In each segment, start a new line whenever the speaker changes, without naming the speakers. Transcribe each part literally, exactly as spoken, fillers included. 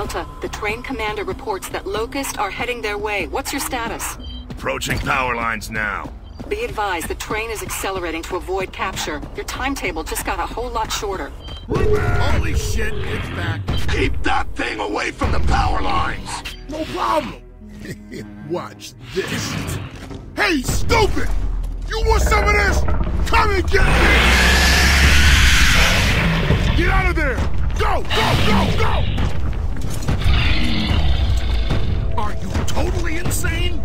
Delta, the train commander reports that Locust are heading their way. What's your status?
Approaching power lines now.
Be advised, the train is accelerating to avoid capture. Your timetable just got a whole lot shorter.
Holy shit, it's back.
Keep that thing away from the power lines!
No problem. Watch this. Hey, stupid! You want some of this? Come and get me! Get out of there! Go, go, go, go! Are you totally insane?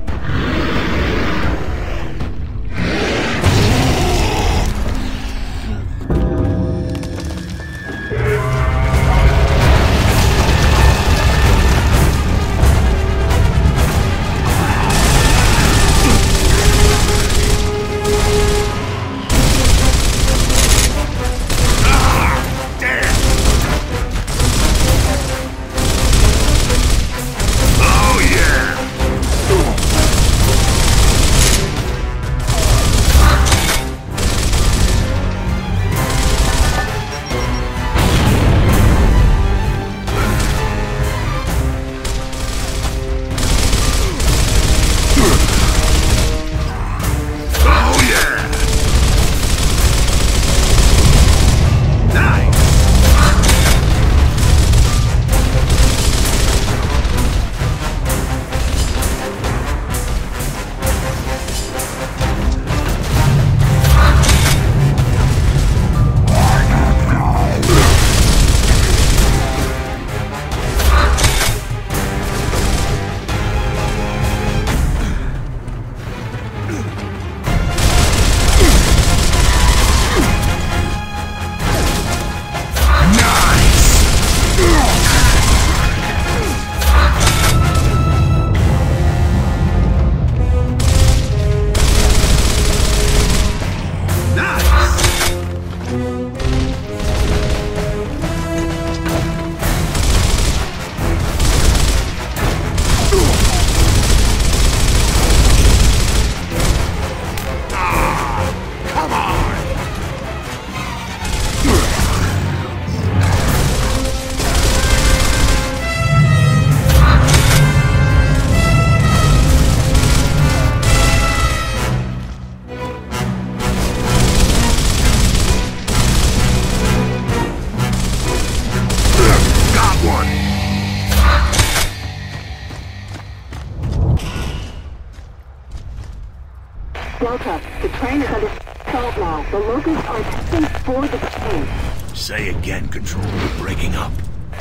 Delta, the train is under assault now. The Locusts are heading for the train.
Say again, Control. You're breaking up.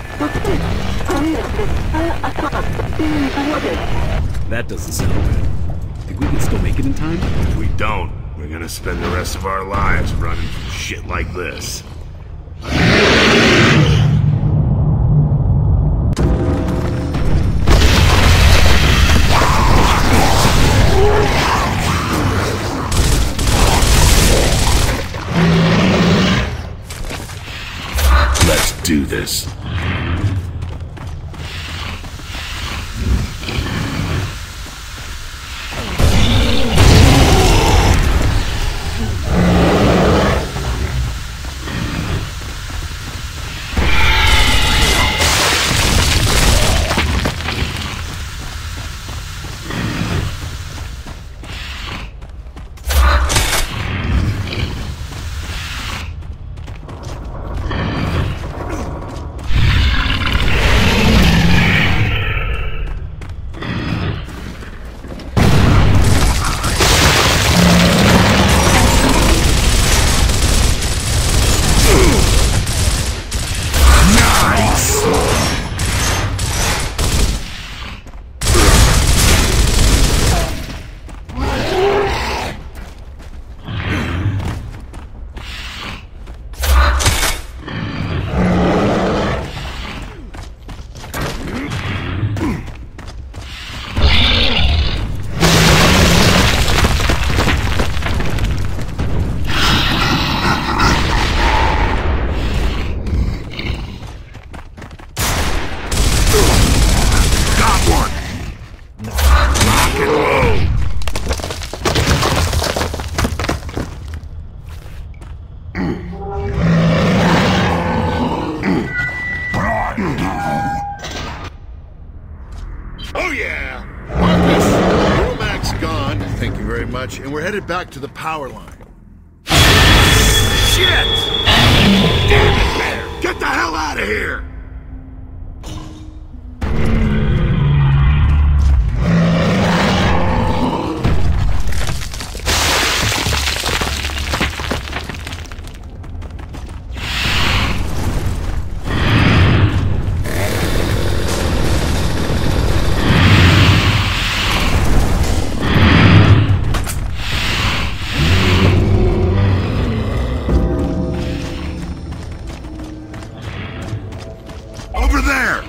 That doesn't sound good. Think we can still make it in time?
If we don't, we're gonna spend the rest of our lives running from shit like this. Let's do this.
Thank you very much. And we're headed back to the power line.
Shit! Damn it, Bear! Get the hell out of here! Over there!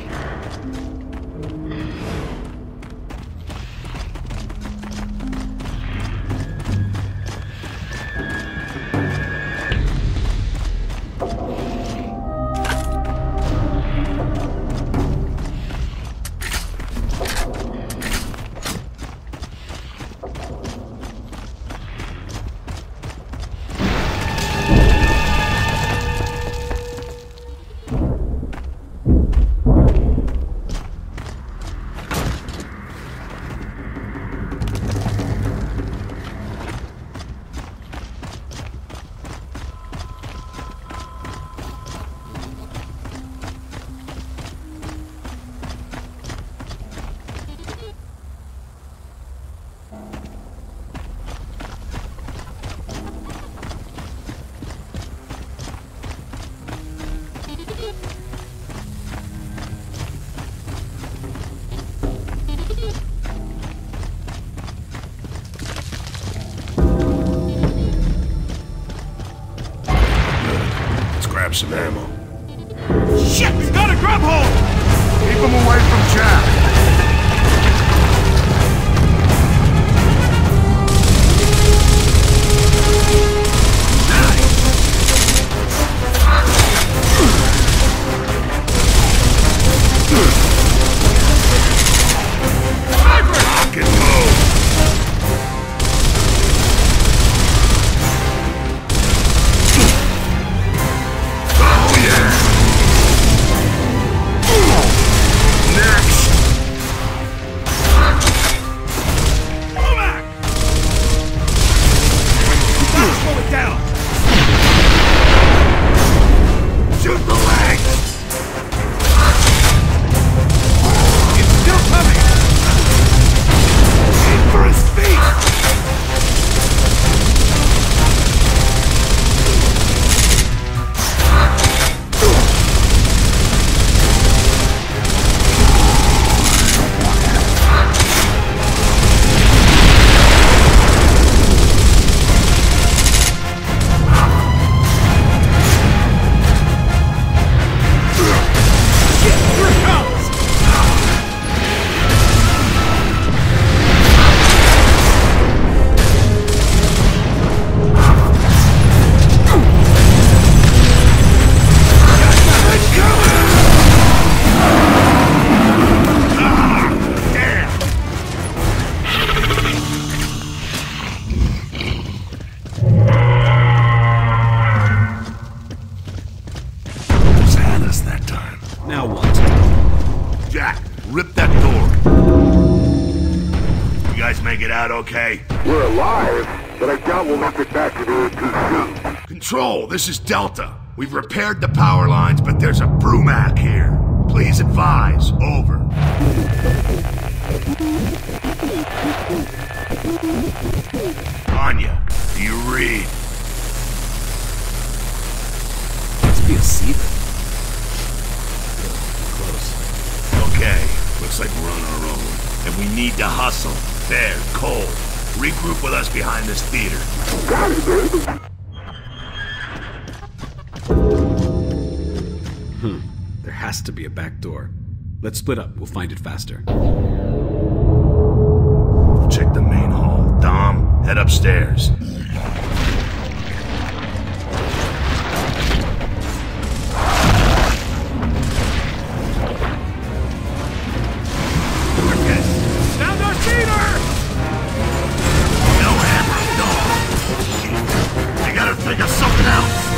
Grab some ammo.
Shit! He's got a grab hold! Keep him away from Jack!
Rock and move!
Now what?
Jack, rip that door. You guys make it out okay?
We're alive, but I doubt we'll make it back to the A P C.
Control, this is Delta. We've repaired the power lines, but there's a Brumac here. Please advise. Over. Anya, do you read?
Must be a seeder. Close.
Okay, looks like we're on our own. And we need to hustle. There, Cole. Regroup with us behind this theater.
Got it, baby.
Hmm. There has to be a back door. Let's split up. We'll find it faster.
Check the main hall. Dom, head upstairs.
Found our theater!
No hammer, no. You gotta think of something else.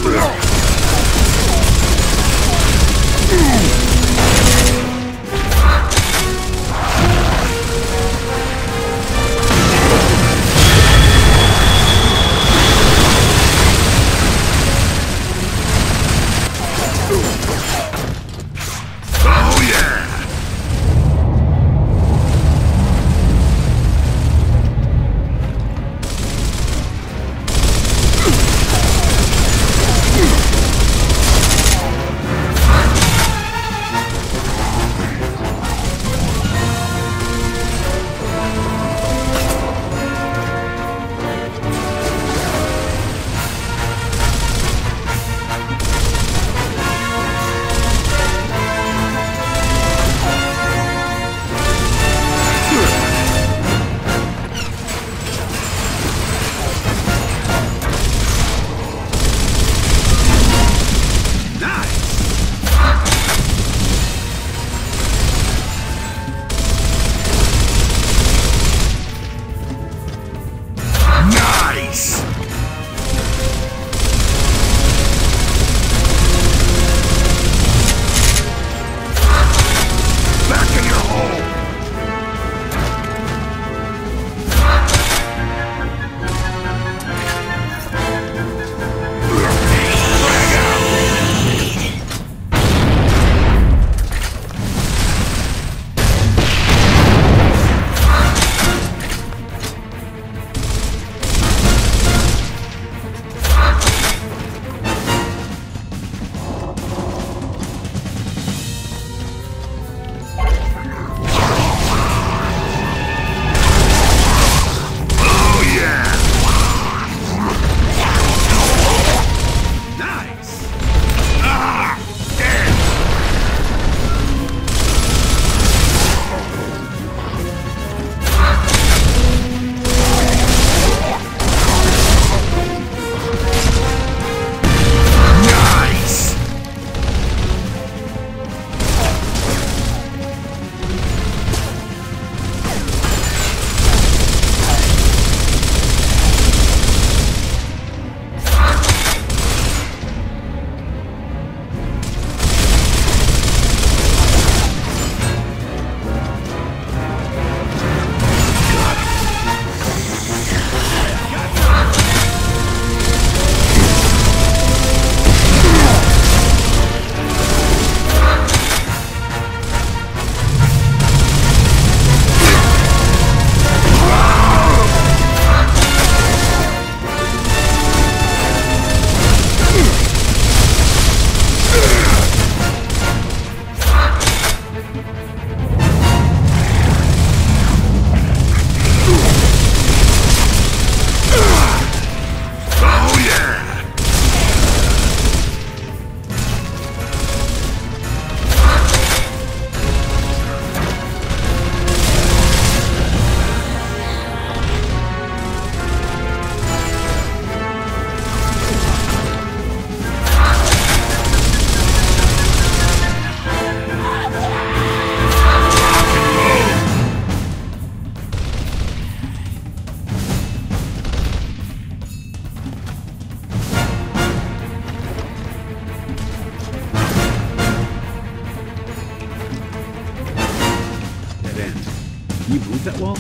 Can you move that wall?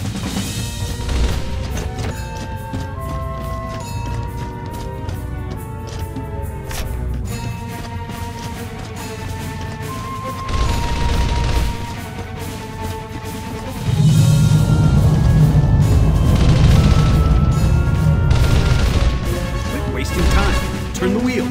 Quit wasting time. Turn the wheel.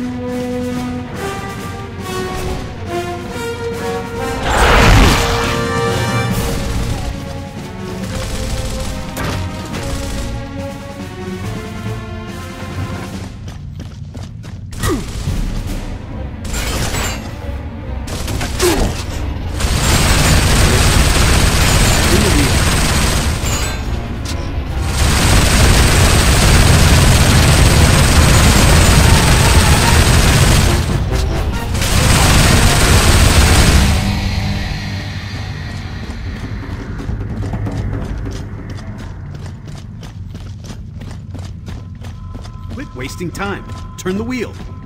Quit wasting time. Turn the wheel.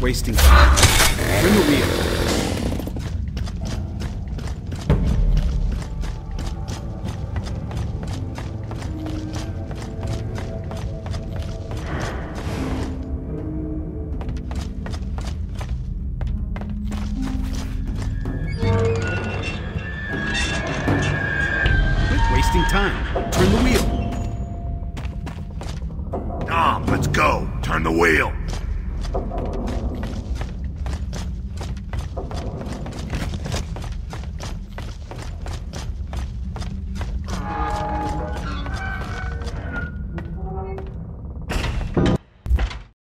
wasting time. Turn the wheel. Wasting time. Turn the wheel.
Dom, let's go. Turn the wheel.